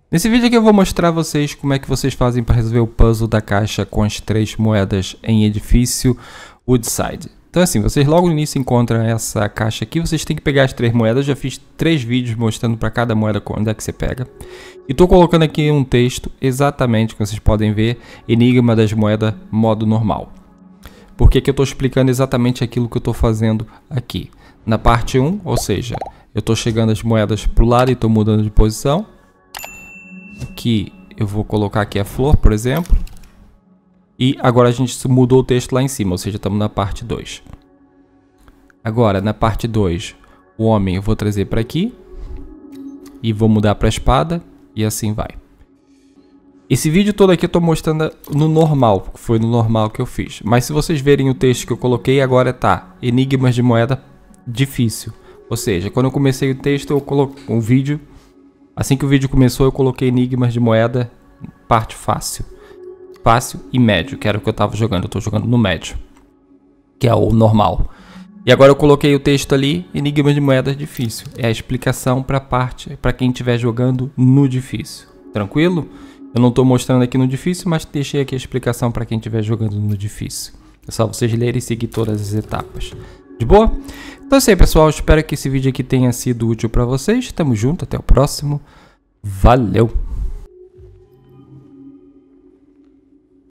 Nesse vídeo aqui eu vou mostrar a vocês como é que vocês fazem para resolver o puzzle da caixa com as 3 moedas em edifício Woodside. Então assim, vocês logo no início encontram essa caixa aqui, vocês têm que pegar as 3 moedas, já fiz 3 vídeos mostrando para cada moeda onde é que você pega. E estou colocando aqui um texto, exatamente como vocês podem ver, Enigma das moedas modo normal. Por que eu estou explicando exatamente aquilo que eu estou fazendo aqui? Na parte 1, ou seja, eu estou chegando as moedas para o lado e estou mudando de posição. Aqui eu vou colocar aqui a flor, por exemplo. E agora a gente mudou o texto lá em cima, ou seja, estamos na parte 2. Agora, na parte 2, o homem eu vou trazer para aqui. E vou mudar para a espada. E assim vai. Esse vídeo todo aqui eu estou mostrando no normal, porque foi no normal que eu fiz. Mas se vocês verem o texto que eu coloquei, agora tá Enigmas de moeda difícil. Ou seja, quando eu comecei o texto, eu coloquei um vídeo. Assim que o vídeo começou, eu coloquei Enigmas de moeda parte fácil. Fácil e médio, que era o que eu estava jogando. Eu estou jogando no médio, que é o normal. E agora eu coloquei o texto ali, Enigmas de moeda difícil. É a explicação para quem estiver jogando no difícil. Tranquilo? Eu não estou mostrando aqui no difícil, mas deixei aqui a explicação para quem estiver jogando no difícil. É só vocês lerem e seguir todas as etapas. De boa? Então é isso aí, pessoal. Espero que esse vídeo aqui tenha sido útil para vocês. Tamo junto, até o próximo. Valeu!